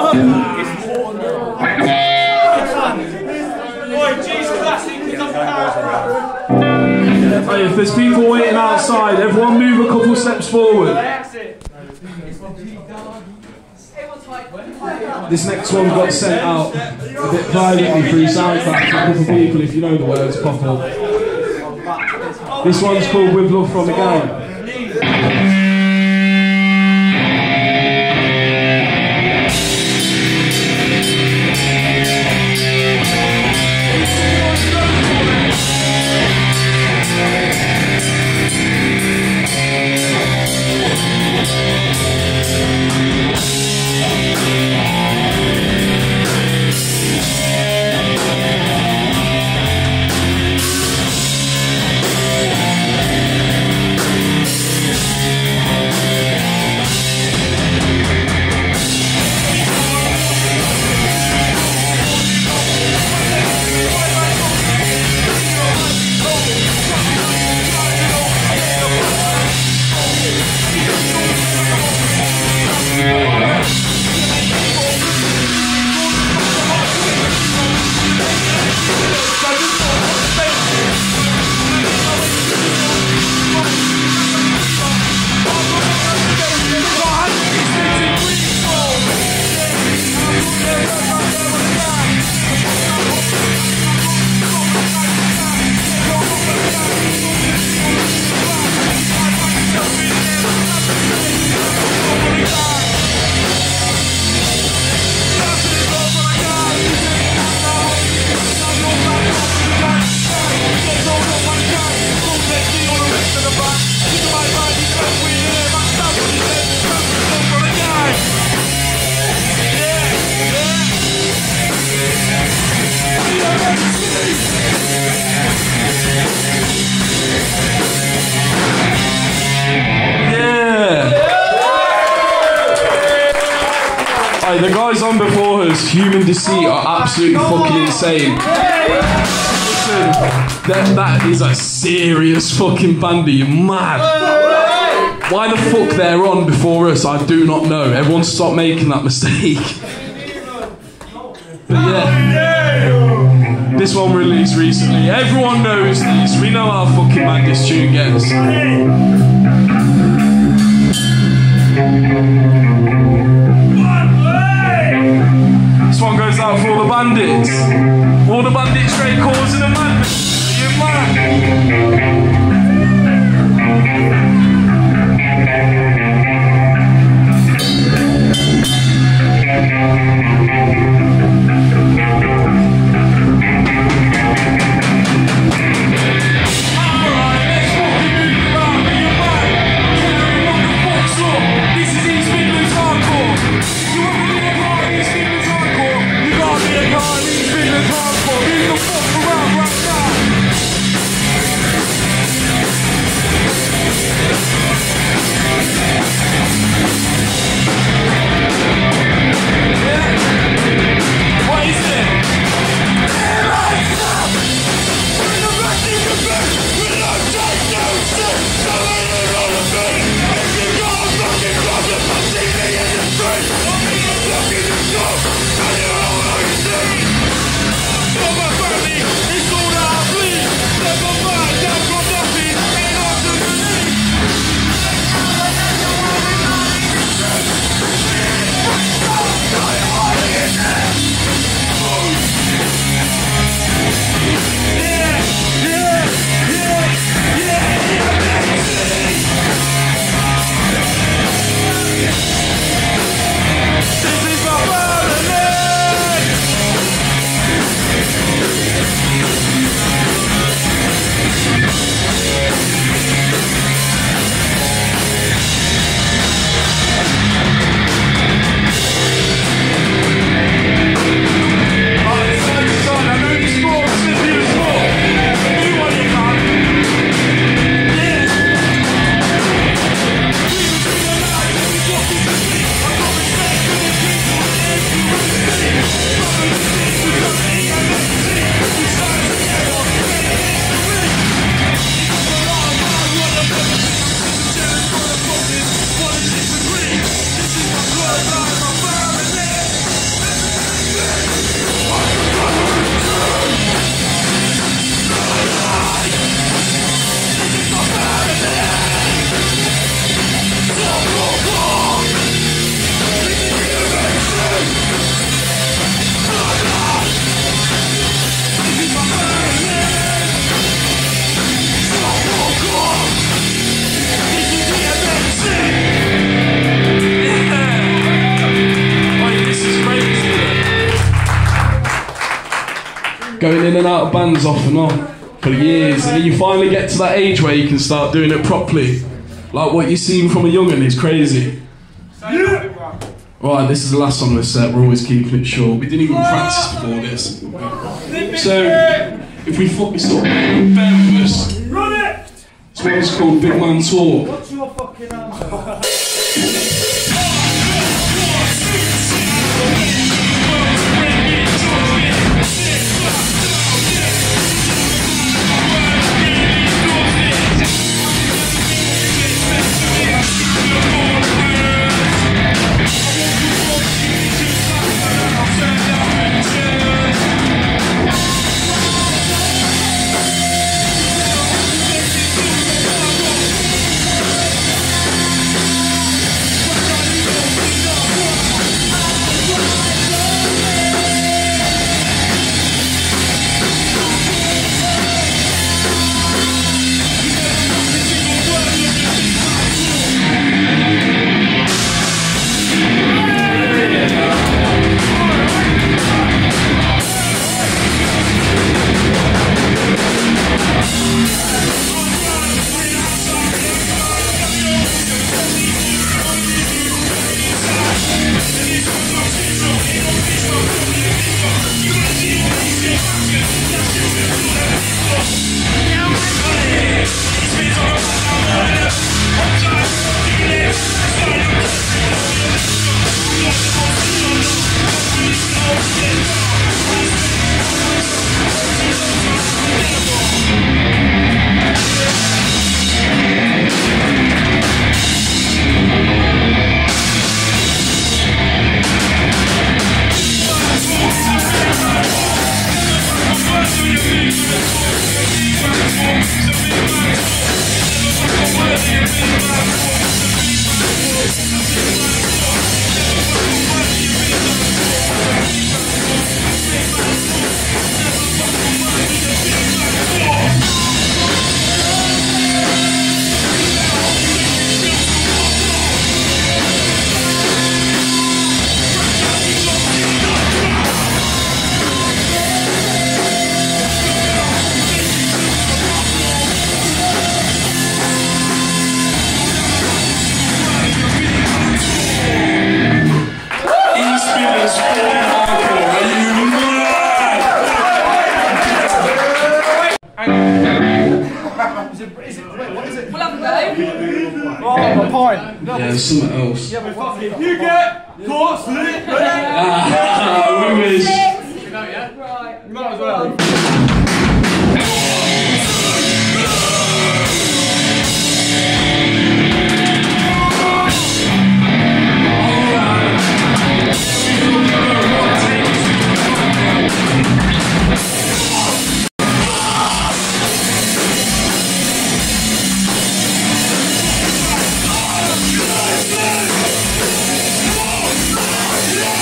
Hey, if there's people waiting outside, everyone move a couple steps forward. This next one got sent out a bit privately through SoundCloud to a couple of people, if you know the words, pop up. This one's called With Love From the Game. The guys on before us, Human Deceit, are absolutely fucking insane. Listen, that is a serious fucking band, are you mad? Why the fuck they're on before us, I do not know. Everyone stop making that mistake. But yeah, this one released recently. Everyone knows this, we know how fucking mad this tune gets. This one goes out for all the bandits. All the bandits straight causing a madness. Are you mad? Alright, let's fucking move around. Are you mad? What the fuck's up? This is East Midlands going in and out of bands off and on for years, and then you finally get to that age where you can start doing it properly. Like what you've seen from a young'un is crazy. Right, this is the last song of the set, we're always keeping it short. We didn't even practice before this. So, if we focus up, bear with us. This one's called Big Man Talk. What's your fucking answer? Yeah, there's something else. Yeah, but fuck it. You get caught sleep. We wish. Right. You might as well. Yeah!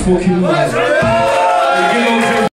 fucking well.